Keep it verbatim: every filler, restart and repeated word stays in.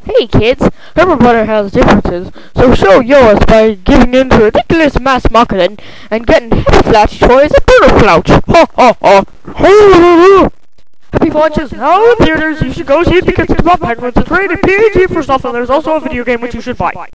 Hey kids, everybody has differences, so show yours by giving in to ridiculous mass marketing and getting Happy Flautch toys at Burger Flautch. Ha ha ha! Happy Flautch is now in theaters. You should go see it because it's about penguins. It's rated P G for stuff, and there's also a video game which you should buy.